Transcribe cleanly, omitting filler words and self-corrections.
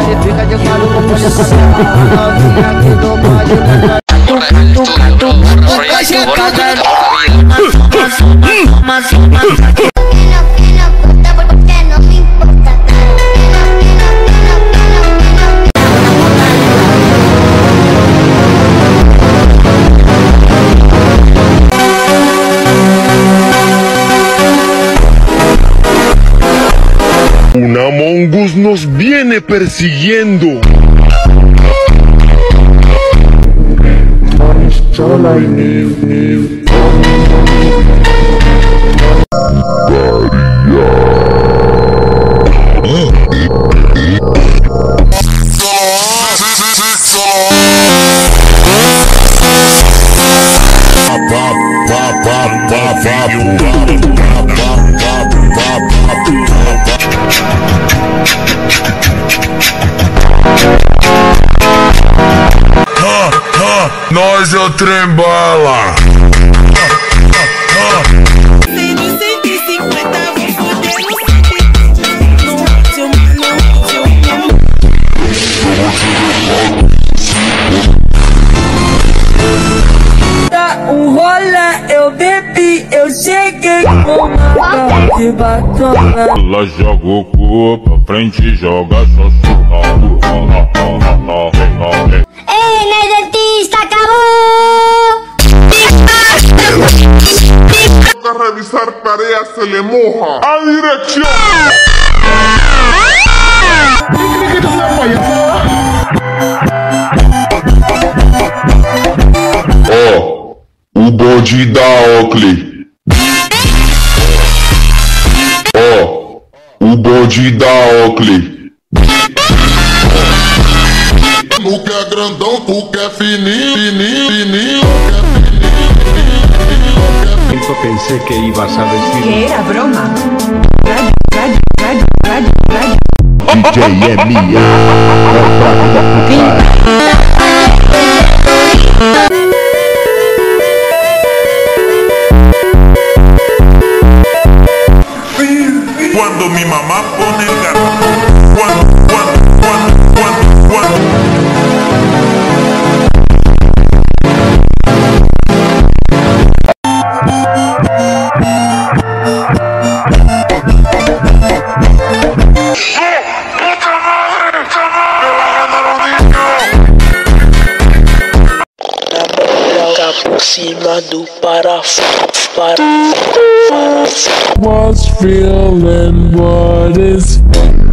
baile, fica de quatro com pode novinha aqui do baile. Un Among Us nos viene persiguiendo. Nós é o trem bala. Um rolê, eu bebi, eu cheguei com uma garrafa de batona. Ela joga o cu pra frente e joga só suca. Ei, dentista, acabou! Para revisar tareas se le moja. A dirección. Ó, o bode da Oakley. Ó, o bode da Oakley. Tu quer grandão, tu quer fininho, fininho, fininho. Yo pensé que ibas a decir Que era broma. DJ é minha. É o fraco da puta. Cuando mi mamá pone el gato. Por cima do parafuso. Was feeling what is